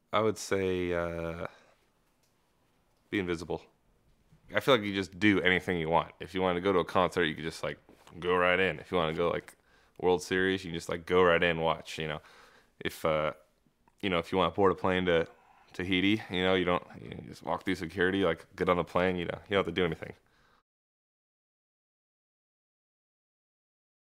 I would say be invisible. I feel like you just do anything you want. If you want to go to a concert, you could just like go right in. If you want to go like World Series, you can just like go right in, watch. If if you want to board a plane to Tahiti, you just walk through security, like get on the plane. You don't have to do anything.